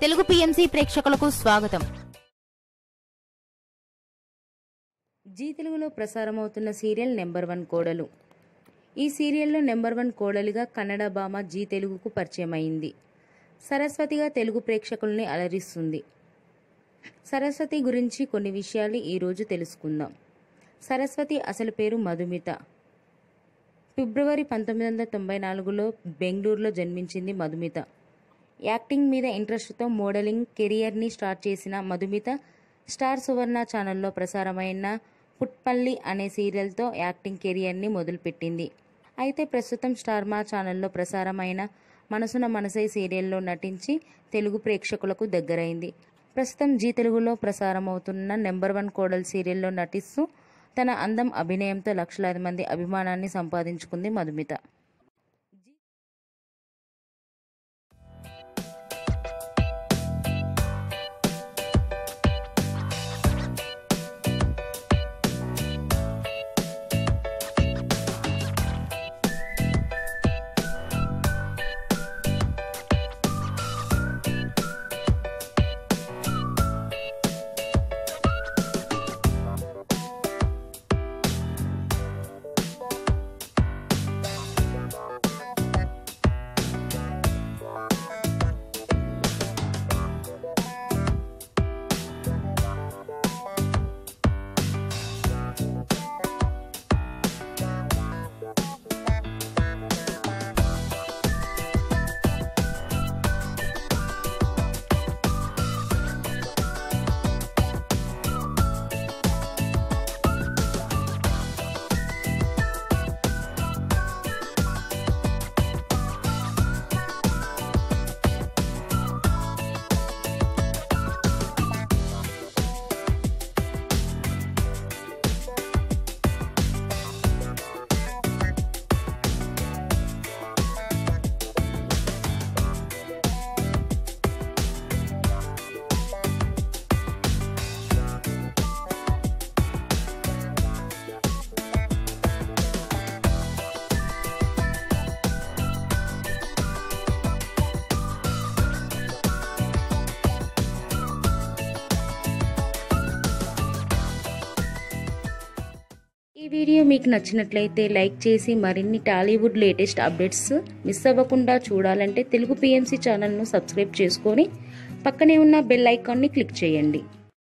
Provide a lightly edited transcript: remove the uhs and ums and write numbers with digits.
Telugu PMC ప్రేక్షకులకు స్వాగతం. G తెలుగులో ప్రసారమవుతున్న సీరియల్ నెంబర్ 1 కోడలు. ఈ సీరియల్లో నెంబర్ 1 కోడలిగా కన్నడ భామ జీ తెలుగుకు పరిచయం అయింది. సరస్వతిగా తెలుగు ప్రేక్షకుల్ని అలరిస్తుంది. సరస్వతి గురించి కొన్ని విషయాలు ఈరోజు తెలుసుకుందాం. సరస్వతి అసలు పేరు మధుమిత. ఫిబ్రవరి 1994లో బెంగళూరులో జన్మించింది మధుమిత. యాక్టింగ్ మీద ఇంట్రెస్ట్తో మోడలింగ్ కెరియర్ని స్టార్ట్ చేసిన మధుమిత స్టార్ సువర్ణ ఛానల్లో ప్రసారమైన పుట్పల్లి అనే సీరియల్తో యాక్టింగ్ కెరియర్ని మొదలుపెట్టింది. అయితే ప్రస్తుతం స్టార్ మా ఛానల్లో ప్రసారమైన మనసున మనసై సీరియల్లో నటించి తెలుగు ప్రేక్షకులకు దగ్గరైంది. ప్రస్తుతం జీ తెలుగులో ప్రసారమవుతున్న నెంబర్ 1 కోడలు సీరియల్లో నటిస్తూ తన అందం అభినయంతో లక్షలాది మంది అభిమానాన్ని సంపాదించుకుంది మధుమిత. ఈ వీడియో మీకు నచ్చినట్లయితే లైక్ చేసి మరిన్ని టాలీవుడ్ లేటెస్ట్ అప్డేట్స్ మిస్ అవ్వకుండా చూడాలంటే తెలుగు పిఎంసి ఛానల్ను సబ్స్క్రైబ్ చేసుకొని పక్కనే ఉన్న బెల్ ఐకాన్ని క్లిక్ చేయండి.